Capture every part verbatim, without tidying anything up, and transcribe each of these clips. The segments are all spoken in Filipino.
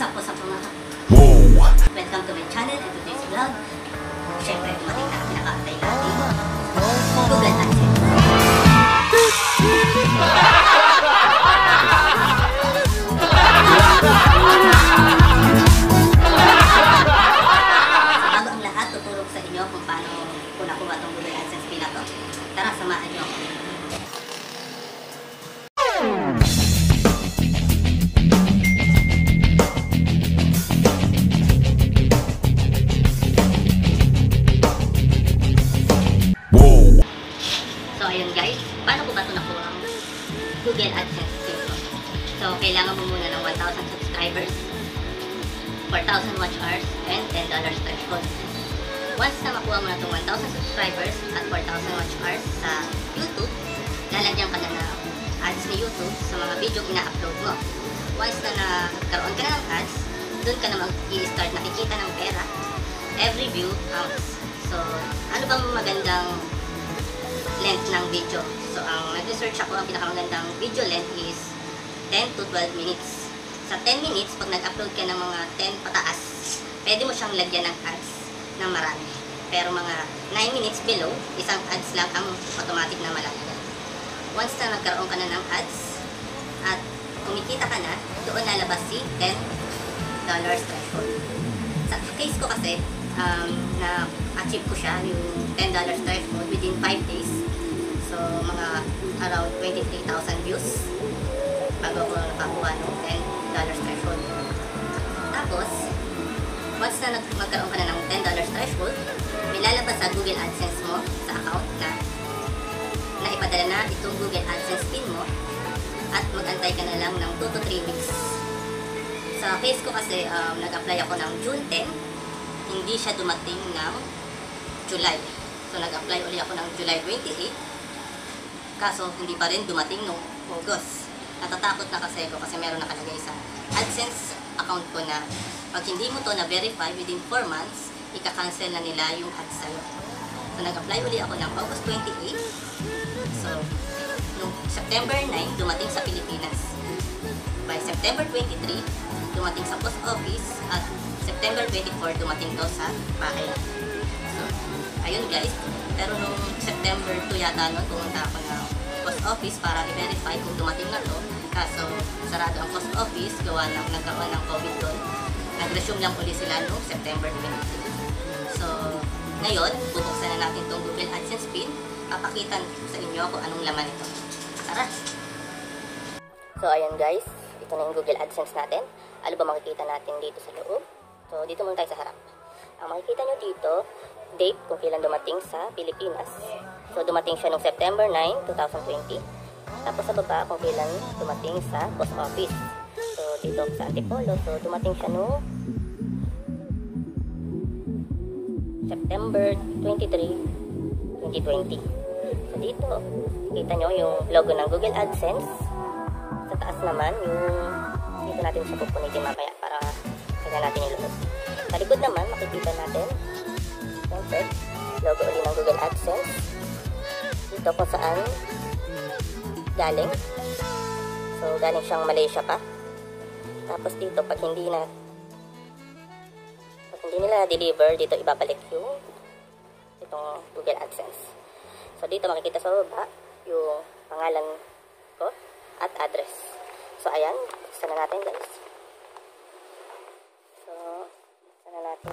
What's up, what's up mga? Wow! Welcome to my channel and today's vlog. Siyempre, dumating na ang pinaka-antay natin. Google AdSense. So, bago ang lahat, tuturo ko sa inyo kung paano ko nakuha itong Google AdSense pin na to. Tara, samahan niyo ako. So, ayun guys, paano ko ba ito nakuha ang Google AdSense pin ko? So, kailangan mo muna ng one thousand subscribers, four thousand watch hours, and ten dollars threshold. Once na makuha mo na itong one thousand subscribers at four thousand watch hours sa YouTube, lalagyan ka na ng ads ni YouTube sa mga video ina-upload mo. Once na nagkaroon ka na ng ads, doon ka na mag-i-start nakikita ng pera. Every view counts. So, ano bang magandang length ng video? So, ang nag-research ako, ang pinakamagandang video length is ten to twelve minutes. Sa ten minutes, pag nag-upload ka ng mga ten pataas, pwede mo siyang lagyan ng ads ng marami. Pero mga nine minutes below, isang ads lang ang automatic na malagyan. Once na nagkaroon ka na ng ads at kumikita ka na, doon lalabas si ten dollars threshold. Sa case ko kasi, um, na-achieve ko siya, yung ten dollars threshold within five days. So, mga around twenty-three thousand views bago ako nakakuha ng ten dollars threshold. Tapos, once na magkaroon ka na ng ten dollars threshold, may lalabas sa Google AdSense mo sa account na na ipadala na itong Google AdSense pin mo at mag-antay ka na lang ng two to three weeks. Sa case ko kasi, um, nag-apply ako ng June ten, hindi siya dumating ng July. So, nag-apply ulit ako ng July twenty-eight, kaso hindi pa rin dumating noong August. Natatakot na kasi ako kasi meron nakalagay sa AdSense account ko na pag hindi mo to na-verify within four months, ika-cancel na nila yung ads sa'yo. So, nag-apply ulit ako ng August twenty-eight. So, noong September nine, dumating sa Pilipinas. By September twenty-three, dumating sa post office at September twenty-four, dumating daw sa bahay. So, ayun guys. Pero nung September two yata nun, pumunta ako ng post office para i-verify kung dumating na to. Kaso, sarado ang post office, gawa ng nagkaroon ng COVID doon. Nag-resume lang ulit sila noong September twenty-two. So, ngayon, bubuksan na natin itong Google AdSense pin. Papakita sa inyo kung anong laman ito. Tara! So, ayun guys. Ito na yung Google AdSense natin. Ano ba makikita natin dito sa loob? So, dito muna tayo sa harap. Ang makikita nyo dito, date kung kailan dumating sa Pilipinas. So, dumating siya noong September nine, twenty twenty. Tapos sa baba kung kailan dumating sa post office. So, dito sa Antipolo. So, dumating siya noong September twenty-third, twenty twenty. So, dito, kita nyo yung logo ng Google AdSense. Sa taas naman, yung dito natin sa pupunitin mamaya para kanya natin yung loob. Sa likod naman, makikita natin siyempre, logo ulit ng Google AdSense. Dito kung saan galing. So, galing siyang Malaysia pa. Tapos dito, pag hindi na pag hindi nila na-deliver, dito ibabalik yung itong Google AdSense. So, dito makikita sa baba yung pangalan ko at address. So, ayan. Buksan na natin, guys. So, buksan na natin.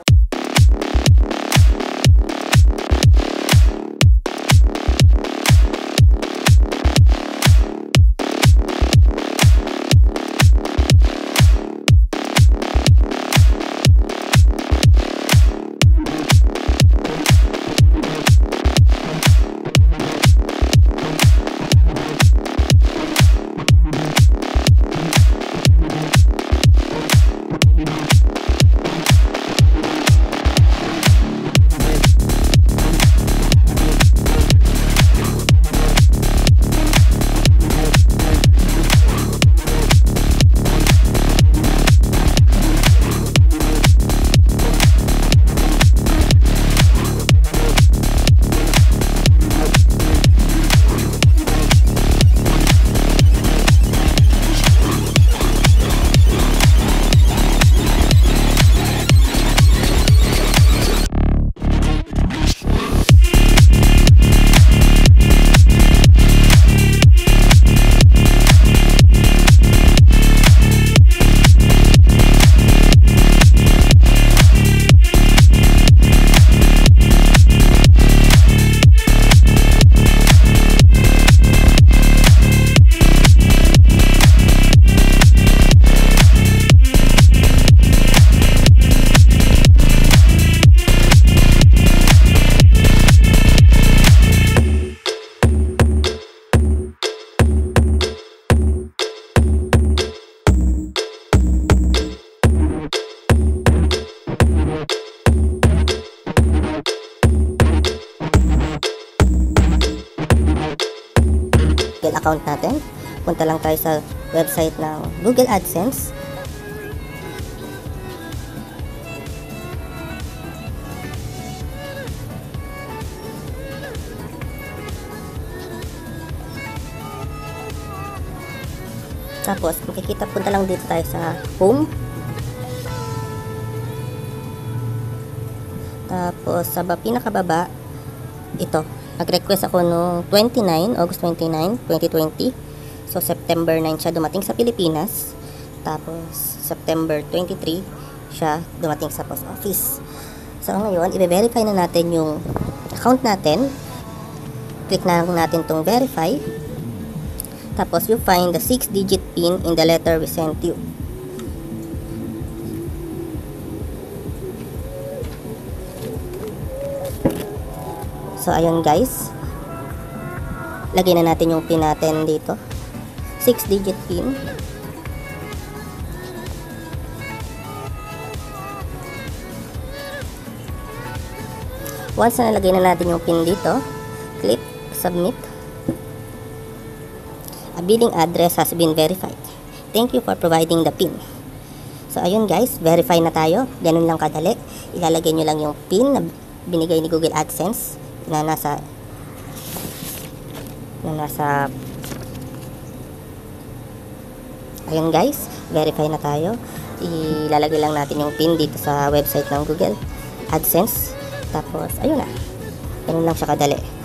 account natin. Punta lang tayo sa website ng Google AdSense. Tapos, makikita, punta lang dito tayo sa home. Tapos, sa pinakababa, ito. Nag-request ako noong twenty-nine, August twenty-nine, twenty twenty. So, September nine siya dumating sa Pilipinas. Tapos, September twenty-three siya dumating sa post office. So, ngayon, i-verify na natin yung account natin. Click na lang natin tong verify. Tapos, you find the six digit pin in the letter we sent you. So, ayun guys. Lagay na natin yung pin natin dito. six digit pin. Once na nalagay na natin yung pin dito, click submit. A billing address has been verified. Thank you for providing the pin. So, ayun guys. Verify na tayo. Ganun lang kadali. Ilalagay nyo lang yung pin na binigay ni Google AdSense na nasa na nasa ayun guys, verify na tayo. Ilalagay lang natin yung pin dito sa website ng Google AdSense. Tapos ayun na, ganun lang siya kadali.